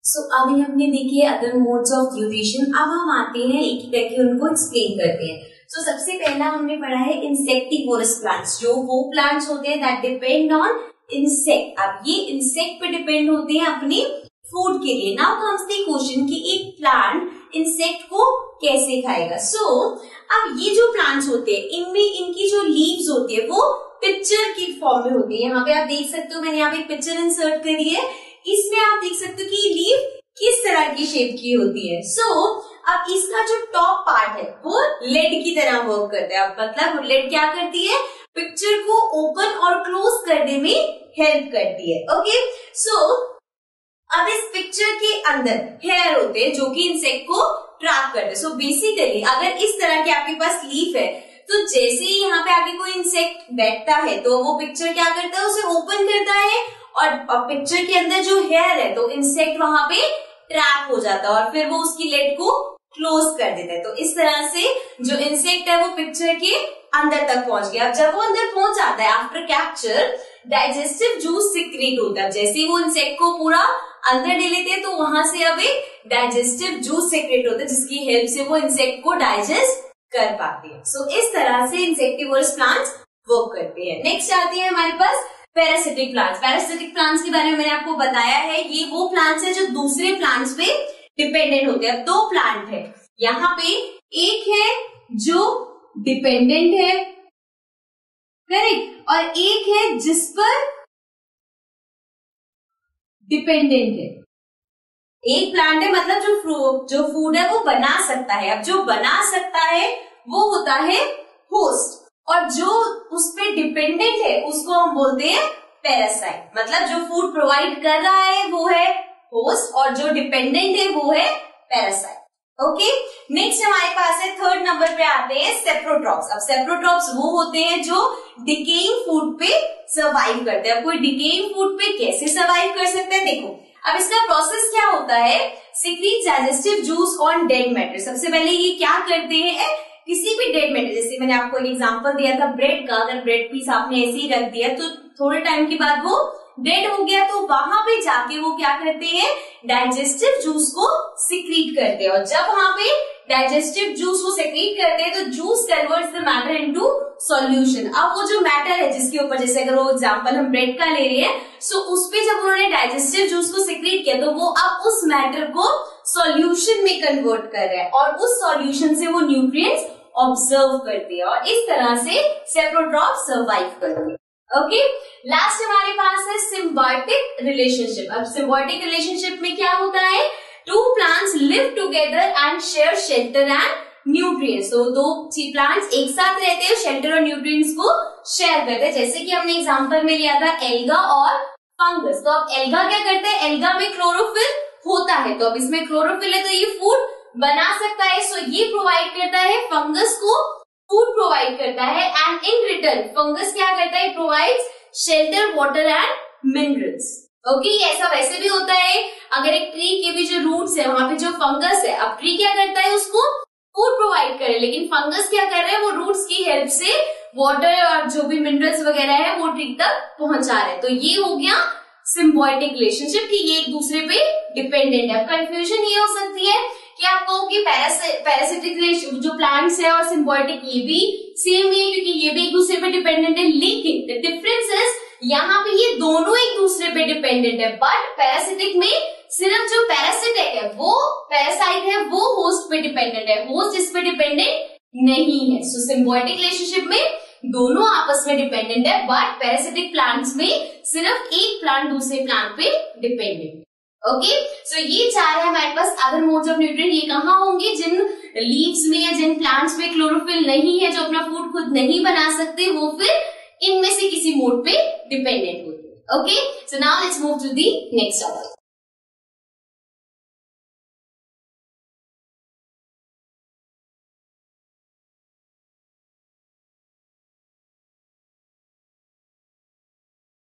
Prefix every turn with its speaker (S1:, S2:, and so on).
S1: अभी हमने देखी है अदर मोड्स ऑफ ड्यूरेशन। अब हम आते हैं एक एक करके उनको एक्सप्लेन करते हैं। सबसे पहला हमने पढ़ा है इंसेक्टिवोरस प्लांट्स, जो वो प्लांट्स होते हैं दैट डिपेंड ऑन इंसेक्ट। अब ये इंसेक्ट पे डिपेंड होते हैं अपने फूड के लिए। नाउ कम्स द क्वेश्चन कि एक प्लांट इंसेक्ट को कैसे खाएगा। अब ये जो प्लांट्स होते हैं इनमें इनकी जो लीव्स होती है वो पिक्चर की फॉर्म में होती है। यहाँ पे आप देख सकते हो, मैंने यहाँ पे पिक्चर इंसर्ट करी है, इसमें आप देख सकते हो कि लीव किस तरह की शेप की होती है। अब इसका जो टॉप पार्ट है वो लेड की तरह वर्क करता है। अब मतलब लेड क्या करती है, पिक्चर को ओपन और क्लोज करने में हेल्प करती है। ओके, अब इस पिक्चर के अंदर हेयर होते हैं जो कि इंसेक्ट को ट्रैप करते हैं। बेसिकली अगर इस तरह के आपके पास लीफ है तो जैसे ही यहाँ पे आगे कोई इंसेक्ट बैठता है तो वो पिक्चर क्या करता है, उसे ओपन करता है और पिक्चर के अंदर जो हेयर है तो इंसेक्ट वहां पे ट्रैप हो जाता है और फिर वो उसकी लेड को क्लोज कर देता है। तो इस तरह से जो इंसेक्ट है वो पिक्चर के अंदर तक पहुंच गया। अब जब वो अंदर पहुंच जाता है after capture, digestive juice secrete होता है। जैसे ही वो इंसेक्ट को पूरा अंदर ले लेते हैं तो वहां से अब एक डाइजेस्टिव जूस सीक्रेट होता है जिसकी हेल्प से वो इंसेक्ट को डाइजेस्ट कर पाते हैं। इस तरह से इंसेक्टिवोरस प्लांट्स वर्क करते हैं। नेक्स्ट आती है हमारे पास पैरासिटिक प्लांट्स। पैरासिटिक प्लांट्स के बारे में मैंने आपको बताया है, ये वो प्लांट्स है जो दूसरे प्लांट्स पे डिपेंडेंट होते हैं। दो प्लांट है यहाँ पे, एक है जो डिपेंडेंट है, करेक्ट, और एक है जिस पर डिपेंडेंट है। एक प्लांट है मतलब जो फूड है वो बना सकता है। अब जो बना सकता है वो होता है होस्ट, और जो उस पे डिपेंडेंट है उसको हम बोलते हैं पैरासाइट। मतलब जो फूड प्रोवाइड कर रहा है वो है होस्ट और जो डिपेंडेंट है वो है पैरासाइट। ओके, नेक्स्ट हमारे पास है थर्ड नंबर पे आते हैं सेप्रोट्रॉप्स। अब सेप्रोट्रॉप्स वो होते हैं जो डिकेइंग फूड पे सर्वाइव करते हैं। अब कोई डिकेइंग फूड पे कैसे सर्वाइव कर सकते हैं, देखो अब इसका प्रोसेस क्या होता है, secrete digestive juice on dead matter. सबसे पहले ये क्या करते हैं, किसी भी डेड मैटर, जैसे मैंने आपको एक एग्जांपल दिया था ब्रेड का, अगर ब्रेड पीस आपने ऐसे ही रख दिया तो थोड़े टाइम के बाद वो डेड हो गया, तो वहां पे जाके वो क्या करते हैं, डाइजेस्टिव जूस को सीक्रेट करते हैं। और जब वहां पे डाइजेस्टिव जूस को सीक्रेट करते हैं तो juice converts the matter into solution. अब वो जो मैटर है जिसके ऊपर, जैसे अगर वो एग्जांपल हम ब्रेड का ले रहे हैं, उस पे जब उन्होंने डाइजेस्टिव जूस को सीक्रेट किया तो वो अब उस मैटर को सॉल्यूशन में कन्वर्ट कर रहे हैं और उस सॉल्यूशन से वो न्यूट्रिएंट्स ऑब्जर्व करती है और इस तरह से सेप्रोट्रॉप सर्वाइव करती है। ओके, लास्ट हमारे पास है सिम्बायोटिक रिलेशनशिप। अब सिम्बायोटिक रिलेशनशिप में क्या होता है, two plants live together and share shelter and nutrients. तो दो प्लांट्स एक साथ रहते हैं, शेल्टर और न्यूट्रिएंट्स को शेयर करते हैं। जैसे कि हमने एग्जांपल में लिया था एल्गा और फंगस। तो अब एल्गा क्या करते हैं, एल्गा में क्लोरोफिल होता है, तो अब इसमें क्लोरोफिल है तो ये फूड बना सकता है। ये प्रोवाइड करता है फंगस को, फूड प्रोवाइड करता है, एंड इन रिटर्न फंगस क्या करता है, provides shelter, water and minerals. Okay, ऐसा वैसे भी होता है, अगर एक ट्री के भी जो रूट्स है वहां पे जो फंगस है, अब ट्री क्या करता है, उसको फूड प्रोवाइड करे, लेकिन फंगस क्या कर रहे हैं, वो रूट्स की हेल्प से वाटर और जो भी मिनरल्स वगैरह है वो ट्री तक पहुंचा रहे हैं। तो ये हो गया सिम्बायोटिक रिलेशनशिप कि ये एक दूसरे पे डिपेंडेंट है। कंफ्यूजन ये हो सकती है कि आप कहो कि पैरासिटिक जो प्लांट्स है और सिम्बायोटिक ये भी सेम ही है क्योंकि ये भी एक दूसरे पे डिपेंडेंट है, लेकिन द डिफरेंस इज यहाँ पे ये दोनों एक दूसरे पे डिपेंडेंट है। बट पैरासिटिक में सिर्फ जो पैरासिटिक है वो पैरासाइट है वो होस्ट पे डिपेंडेंट है, होस्ट इस पे डिपेंडेंट नहीं है। सो सिम्बायोटिक रिलेशनशिप में दोनों आपस में डिपेंडेंट है, बट पैरासिटिक प्लांट्स में सिर्फ एक प्लांट दूसरे प्लांट पे डिपेंडेंट। ओके, सो ये चार है हमारे पास अदर मोड्स ऑफ न्यूट्रिएंट। ये कहाँ होंगे, जिन लीव्स में या जिन प्लांट्स में क्लोरोफिल नहीं है, जो अपना फूड खुद नहीं बना सकते, वो फिर इनमें से किसी मोड पे डिपेंडेंट होते हैं। Okay, so now let's move to the next topic.